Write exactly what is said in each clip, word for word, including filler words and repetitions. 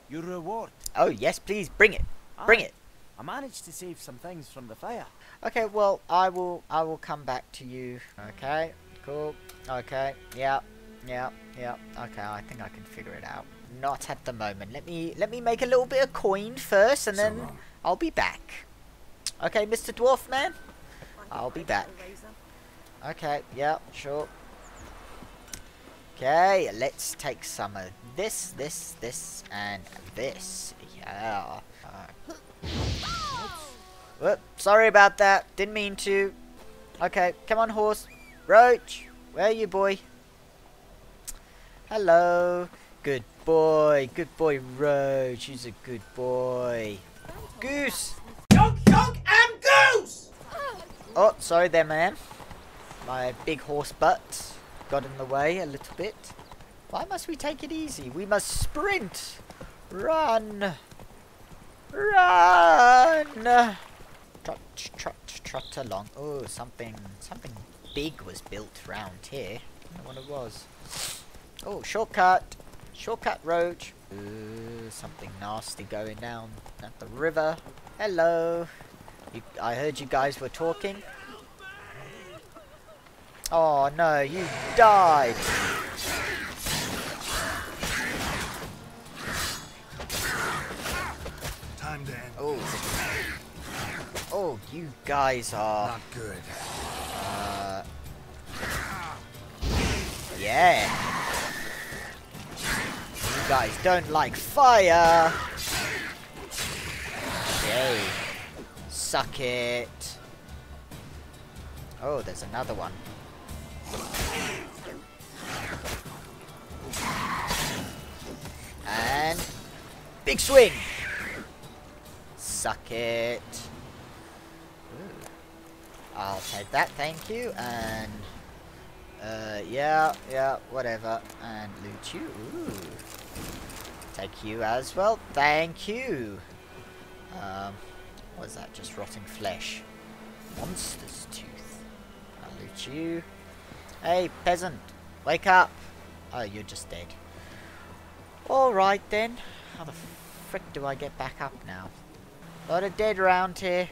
Your reward. Oh, yes, please, bring it. Bring Aye, it. I managed to save some things from the fire. Okay, well, I will I will come back to you. Okay, cool. Okay, yeah, yeah, yeah. Okay, I think I can figure it out. Not at the moment. Let me let me make a little bit of coin first, and So then long. I'll be back. Okay, Mister Dwarf Man? I'll be back. Okay, yeah, sure. Okay, let's take some of this, this, this, and this. Yeah. Uh, whoop, sorry about that. Didn't mean to. Okay, come on, horse. Roach, where are you, boy? Hello. Good boy. Good boy, Roach. He's a good boy. Goose. Yonk, yonk, and goose! Oh, sorry there, man. My big horse butt got in the way a little bit. Why must we take it easy? We must sprint. Run. Run. Trot, trot, trot along. Oh, something, something big was built round here. I don't know what it was. Oh, shortcut. Shortcut road. Ooh, something nasty going down at the river. Hello. You, I heard you guys were talking. Oh no, you died. Time to end. Oh. Oh, you guys are. Not good. Uh. Yeah. You guys don't like fire. Okay. Suck it. Oh, there's another one. And big swing. Suck it. Ooh. I'll take that, thank you. And uh, yeah, yeah, whatever. And loot you. Ooh. Take you as well. Thank you. Um, what is that? Just rotting flesh. Monster's tooth. I'll loot you. Hey, peasant, wake up. Oh, you're just dead. Alright then. How the frick do I get back up now? A lot of dead around here.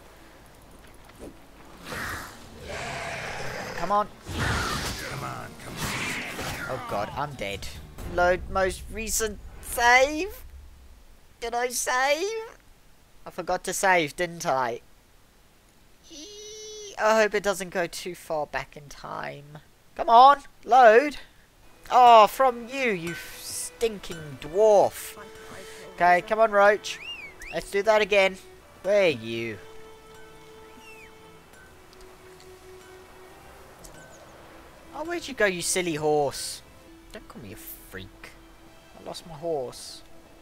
Come on. Come on, come on. Oh god, I'm dead. Load most recent save. Did I save? I forgot to save, didn't I? Eee, I hope it doesn't go too far back in time. Come on, load. Oh, from you, you stinking dwarf. Okay, come on, Roach. Let's do that again. Where are you? Oh, where'd you go, you silly horse? Don't call me a freak. I lost my horse.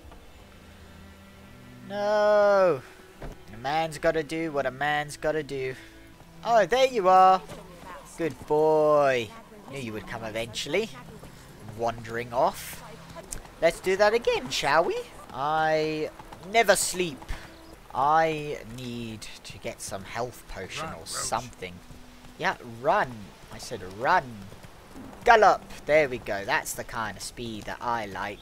No. A man's gotta do what a man's gotta do. Oh, there you are. Good boy. Knew you would come eventually. Wandering off. Let's do that again, shall we? I never sleep. I need to get some health potion Run, or Roach. something. Yeah, run. I said run. Gallop. There we go. That's the kind of speed that I like.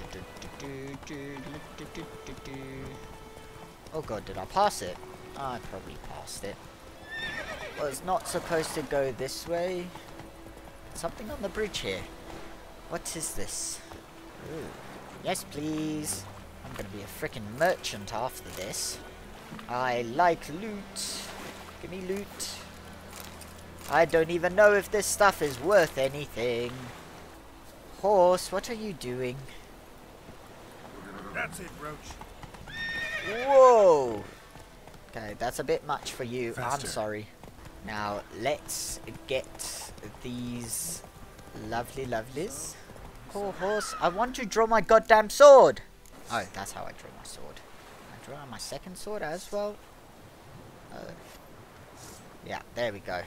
Oh god, did I pass it? I probably passed it. Well, it's not supposed to go this way. Something on the bridge here. What is this? Ooh. Yes, please. I'm gonna be a frickin' merchant after this. I like loot. Give me loot. I don't even know if this stuff is worth anything. Horse, what are you doing? That's it, Roach. Whoa! Okay, that's a bit much for you. Faster. I'm sorry. Now, let's get these lovely lovelies. Oh, horse, I want to draw my goddamn sword! Oh, that's how I draw my sword. I draw my second sword as well. Uh, yeah, there we go.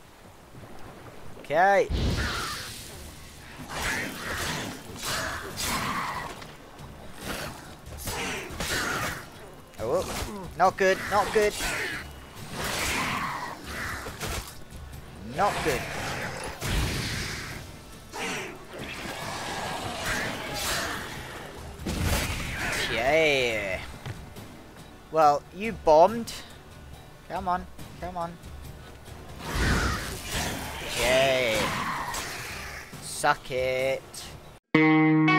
Okay. Oh, not good, not good. Not good. Okay. Well, you bombed. Come on, come on. Okay. Suck it.